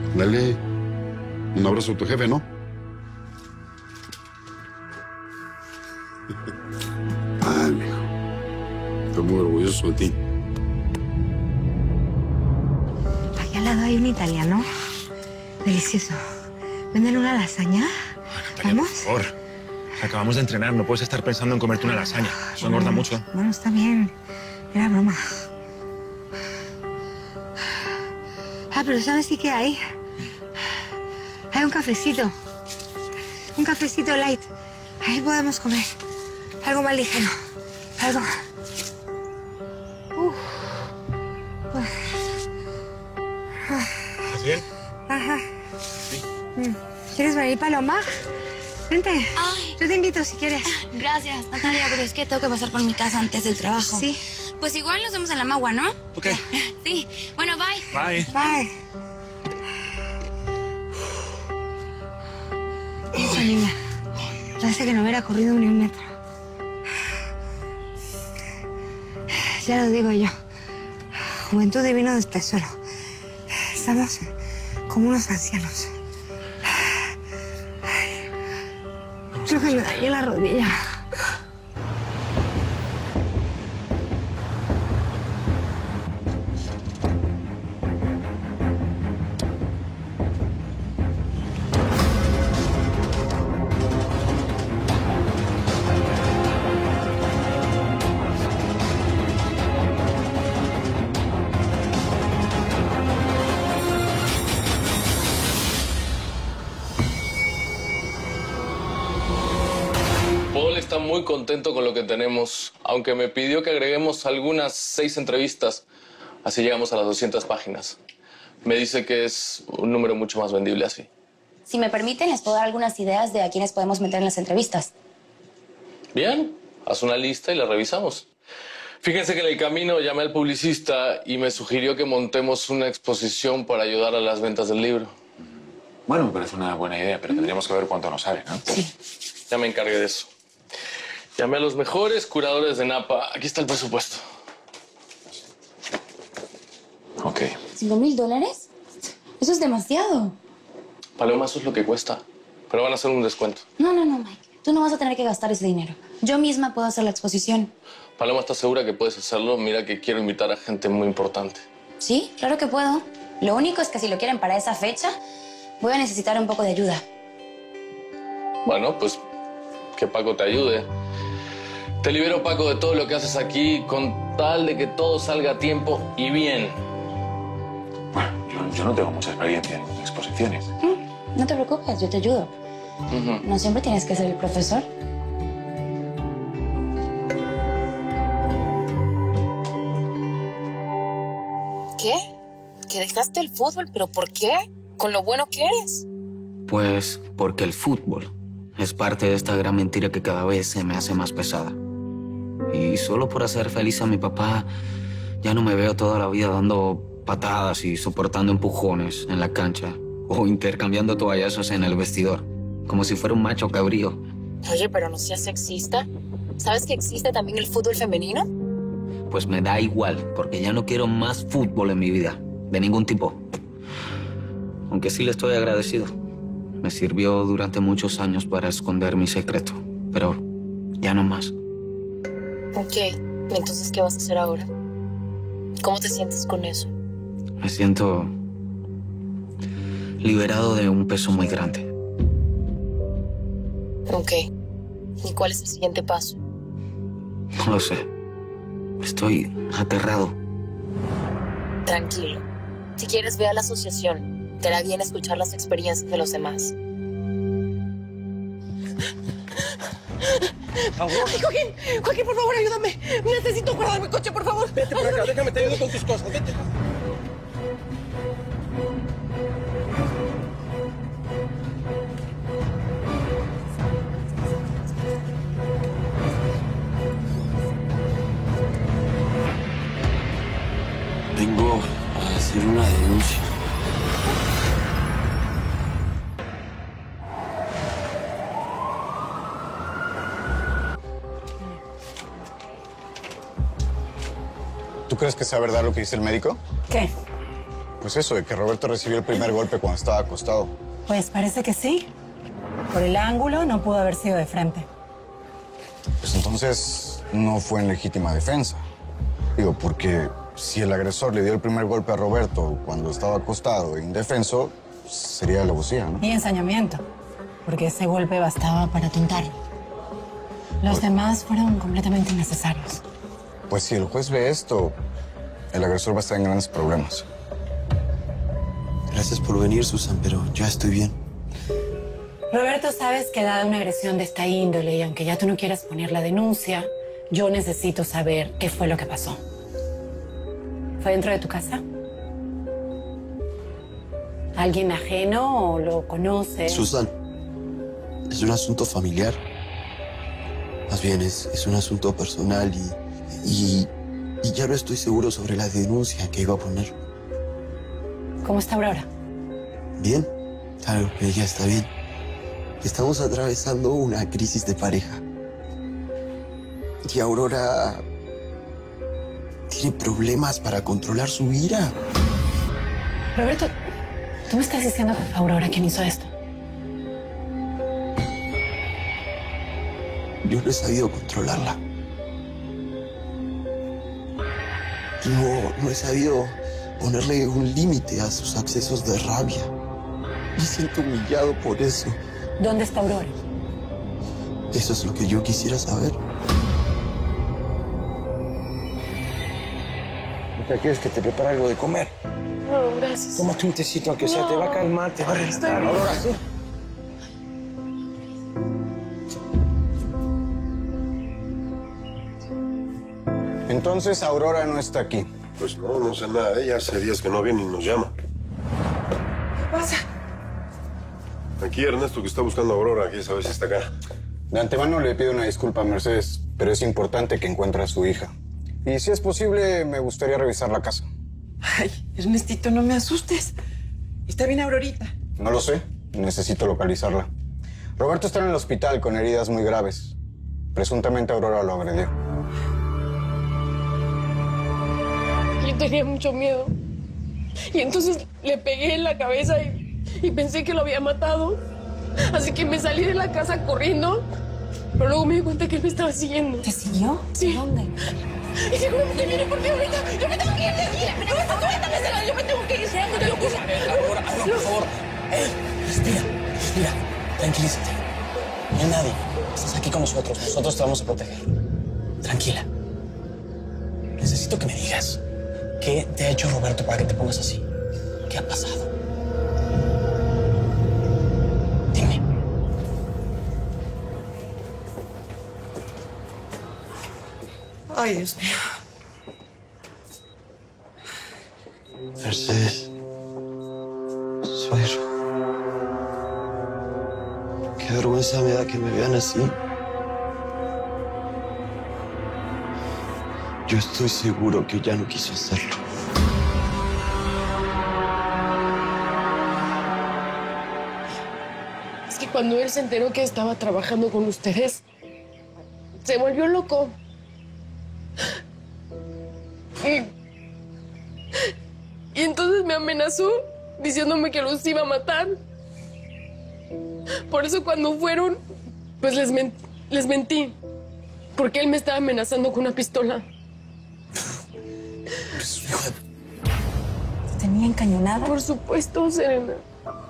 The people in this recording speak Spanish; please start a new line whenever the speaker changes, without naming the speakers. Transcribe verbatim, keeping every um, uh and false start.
Dale un abrazo a tu jefe, ¿no? Ay, mijo. Estoy muy orgulloso de ti.
Aquí al lado hay un italiano. Delicioso. ¿Venden una lasaña?
Natalia, por favor. Acabamos de entrenar. No puedes estar pensando en comerte una lasaña. Eso engorda mucho.
Bueno, está bien. Era broma. Ah, pero ¿sabes sí qué hay? Hay un cafecito. Un cafecito light. Ahí podemos comer. Algo más ligero. Algo... Uf.
¿Estás bien?
Ajá.
Sí.
¿Quieres venir, Paloma? Vente.
Ay.
Yo te invito si quieres.
Gracias, Natalia, pero es que tengo que pasar por mi casa antes del trabajo.
Sí.
Pues igual nos vemos en la magua, ¿no?
Ok.
Sí. Bueno, bye.
Bye.
Bye. Esa niña. Parece que no hubiera corrido ni un metro. Ya lo digo yo. Juventud divino de tesoro. Estamos como unos ancianos. Creo que me dañé la rodilla.
Paul está muy contento con lo que tenemos, aunque me pidió que agreguemos algunas seis entrevistas. Así llegamos a las doscientas páginas. Me dice que es un número mucho más vendible así.
Si me permiten, les puedo dar algunas ideas de a quiénes podemos meter en las entrevistas.
Bien, haz una lista y la revisamos. Fíjense que en el camino llamé al publicista y me sugirió que montemos una exposición para ayudar a las ventas del libro.
Bueno, me parece una buena idea, pero tendríamos que ver cuánto nos sale, ¿no?
Sí.
Ya me encargué de eso. Llamé a los mejores curadores de Napa. Aquí está el presupuesto.
Ok.
¿Cinco mil dólares? Eso es demasiado.
Paloma, eso es lo que cuesta. Pero van a hacer un descuento.
No, no, no, Mike. Tú no vas a tener que gastar ese dinero. Yo misma puedo hacer la exposición.
Paloma, ¿estás segura que puedes hacerlo? Mira que quiero invitar a gente muy importante.
Sí, claro que puedo. Lo único es que si lo quieren para esa fecha, voy a necesitar un poco de ayuda.
Bueno, pues que Paco te ayude. Te libero, Paco, de todo lo que haces aquí con tal de que todo salga a tiempo y bien.
Bueno, yo, yo no tengo mucha experiencia en exposiciones.
Mm, no te preocupes, yo te ayudo.
Uh-huh.
No siempre tienes que ser el profesor.
¿Qué? ¿Que dejaste el fútbol? ¿Pero por qué? ¿Con lo bueno que eres?
Pues porque el fútbol es parte de esta gran mentira que cada vez se me hace más pesada. Y solo por hacer feliz a mi papá, ya no me veo toda la vida dando patadas y soportando empujones en la cancha o intercambiando toallazos en el vestidor, como si fuera un macho cabrío.
Oye, pero no seas sexista. ¿Sabes que existe también el fútbol femenino?
Pues me da igual, porque ya no quiero más fútbol en mi vida, de ningún tipo. Aunque sí le estoy agradecido. Me sirvió durante muchos años para esconder mi secreto, pero ya no más.
Ok, entonces, ¿qué vas a hacer ahora? ¿Cómo te sientes con eso?
Me siento liberado de un peso muy grande.
Ok. ¿Y cuál es el siguiente paso?
No lo sé. Estoy aterrado.
Tranquilo. Si quieres, ve a la asociación. Te hará bien escuchar las experiencias de los demás.
Ay, Joaquín, Joaquín, por favor, ayúdame. Necesito guardar mi coche, por favor.
Vete por acá, déjame te ayudo con tus cosas. Vete.
Vengo a hacer una denuncia.
¿Tú crees que sea verdad lo que dice el médico?
¿Qué?
Pues Pues eso, de que Roberto recibió el primer golpe cuando estaba acostado.
Pues parece que sí. Por el ángulo no pudo haber sido de frente.
Pues entonces no fue en legítima defensa. Digo, porque si el agresor le dio el primer golpe a Roberto cuando estaba acostado e indefenso, sería alevosía, ¿no?
Y ensañamiento, porque ese golpe bastaba para atontarlo. Los demás fueron completamente innecesarios.
Pues si el juez ve esto, el agresor va a estar en grandes problemas.
Gracias por venir, Susan, pero ya estoy bien.
Roberto, sabes que dada una agresión de esta índole, y aunque ya tú no quieras poner la denuncia, yo necesito saber qué fue lo que pasó. ¿Fue dentro de tu casa? ¿Alguien ajeno o lo conoces?
Susan, es un asunto familiar. Más bien, es, es un asunto personal y, y, y ya no estoy seguro sobre la denuncia que iba a poner.
¿Cómo está Aurora?
Bien, claro, ella está bien. Estamos atravesando una crisis de pareja. Y Aurora tiene problemas para controlar su ira.
Roberto, ¿tú me estás diciendo que fue Aurora quien hizo esto?
Yo no he sabido controlarla. No, no he sabido ponerle un límite a sus accesos de rabia. Me siento humillado por eso.
¿Dónde está Aurora?
Eso es lo que yo quisiera saber.
¿Quieres que te prepare algo de comer?
No, gracias.
Tómate un tecito, aunque sea, te va a calmar, te va a relajar. Aurora, sí.
Entonces Aurora no está aquí.
Pues no, no sé nada de ella. Hace días que no viene y nos llama.
¿Qué pasa?
Aquí Ernesto, que está buscando a Aurora, que sabe si está acá.
De antemano le pido una disculpa a Mercedes, pero es importante que encuentre a su hija. Y si es posible, me gustaría revisar la casa.
Ay, Ernestito, no me asustes. ¿Está bien Aurorita?
No lo sé. Necesito localizarla. Roberto está en el hospital con heridas muy graves. Presuntamente Aurora lo agredió.
Yo tenía mucho miedo. Y entonces le pegué en la cabeza y, y pensé que lo había matado. Así que me salí de la casa corriendo. Pero luego me di cuenta que él me estaba siguiendo.
¿Te siguió?
Sí.
¿Dónde?
Y seguramente viene por ti ahorita. Yo me tengo que ir de aquí. No, suéltame, yo me tengo que ir. No te lo puse.
Aurora, Aurora, por favor. ¡Ey! Respira, respira. Tranquilízate. No hay nadie. Estás aquí con nosotros. Nosotros te vamos a proteger. Tranquila. Necesito que me digas qué te ha hecho Roberto para que te pongas así. ¿Qué ha pasado? Dime.
Ay, Dios mío.
Mercedes. Suegro. Qué vergüenza me da que me vean así. Yo estoy seguro que ya no quiso hacerlo.
Es que cuando él se enteró que estaba trabajando con ustedes, se volvió loco. Y, y entonces me amenazó diciéndome que los iba a matar. Por eso cuando fueron, pues les, men- les mentí. Porque él me estaba amenazando con una pistola.
¿Tenía encañonada?
Por supuesto, Serena.